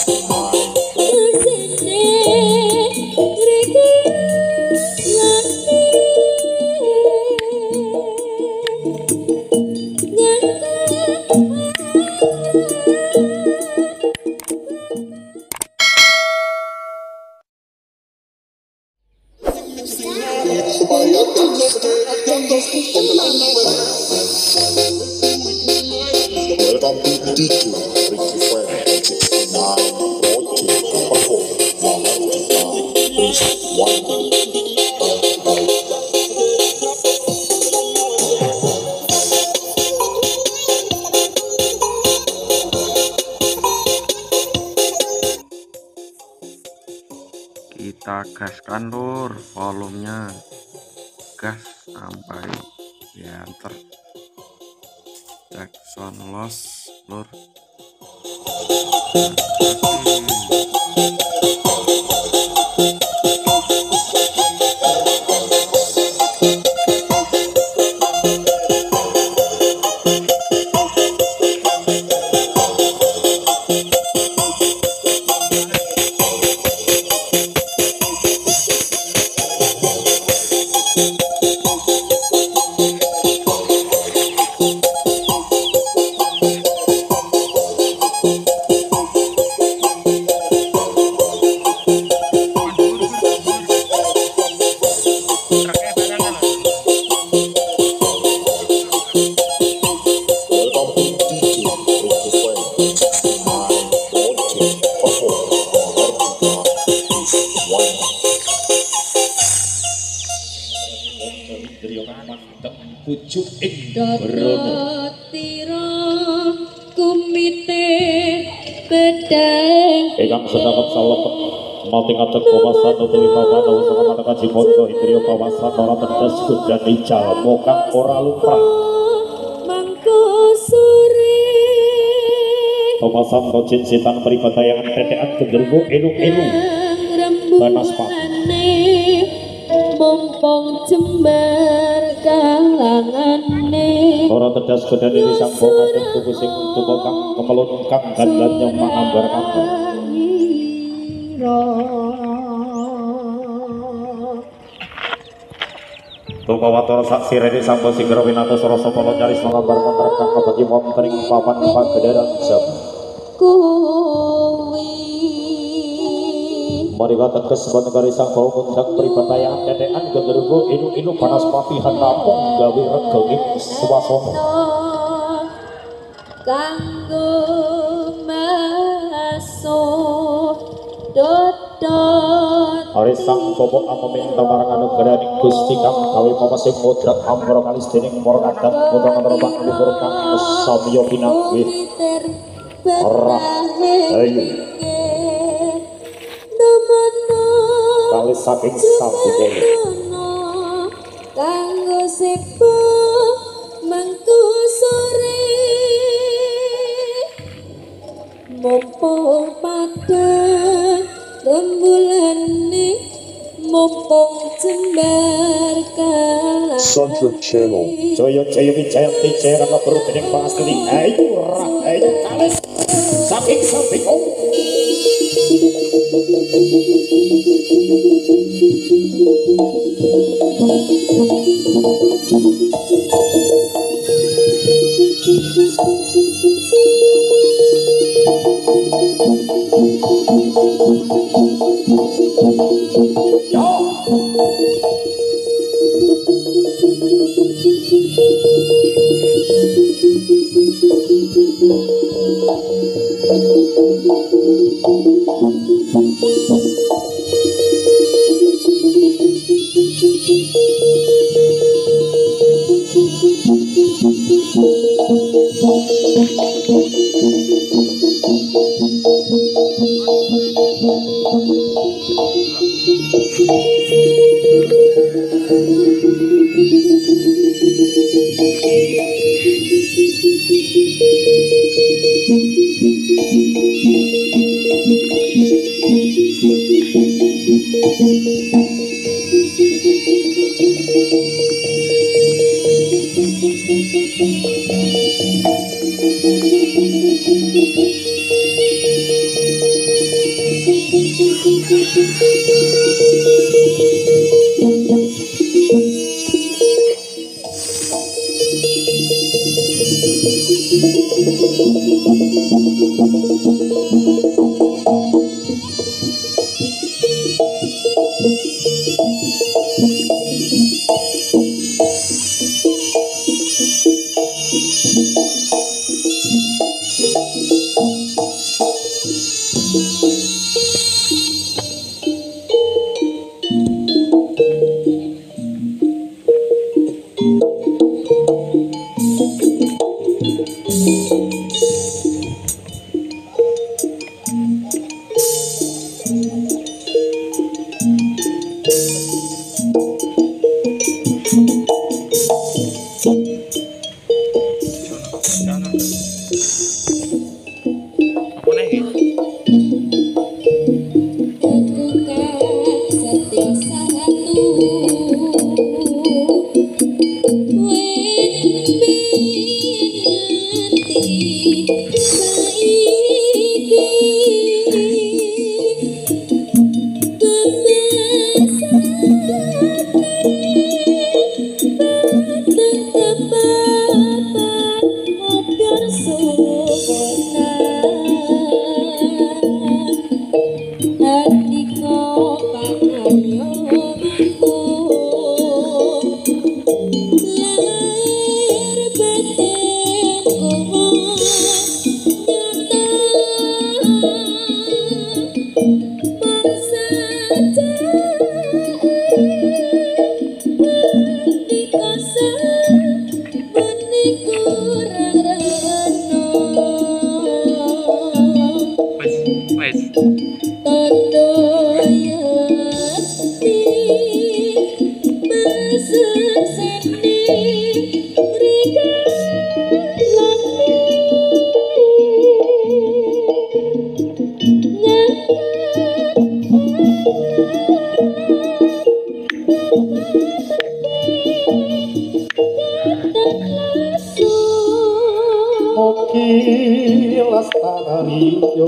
Kita gaskan lur, volumenya gas sampai diantar Jackson los lur. Ingkang sedhep salebet mating adat kawasan utawi papan usaha maneka jimonco indriya kawasan ora tetes kudan ical mokang ora lumrah mangko sore kawasan kocin sitan peribadayangan tetean genderuwo elu-elu banaspati mumpung jembar kalangane ora tedas kudan ini sang bongan dan tuku sing tumokang kemelun kang gandan yang mangambar kang Tukawatara saksi rene sanggo singgara winata sarasa kala nyaris mangambar kang kabagi wonten ing papan pagedharan jam kuwi mari wateges negari sang bau mundhak pribadayangan tetean genderuwo inu-inu banaspati handapung gawe regenging swasana kanggo masuk dodot Ari sang bobok ameminta marang anugrahaning Gusti kang gawe pamesih modrak amra kalis dening para kadang utawa robak libur kang samya pinawi ora ayo kalis saking sabune kanggo sepo mangku sore mumpung padha rembulan mumpung jembar kalah Sunset Channel Jaya-jaya Wijayanti Jaya Rama Guru dening pangastuni ayo ora ayo kalis saking Apa nih? Wes, Mugi lestari yo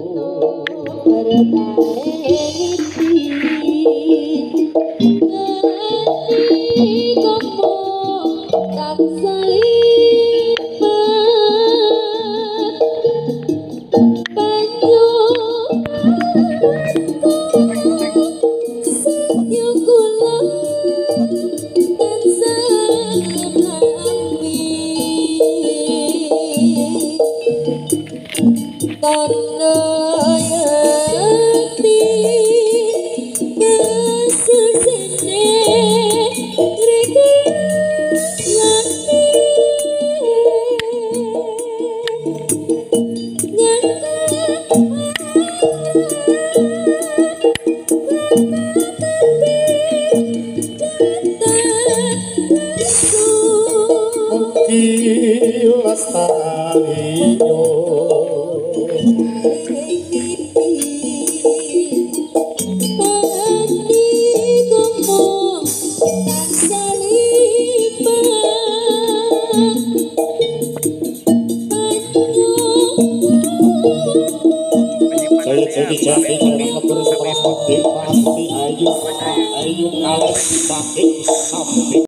Mugi lestari yo saya jadi jati jalan kebersamaan pasti ayu ayu kalah sakit sampai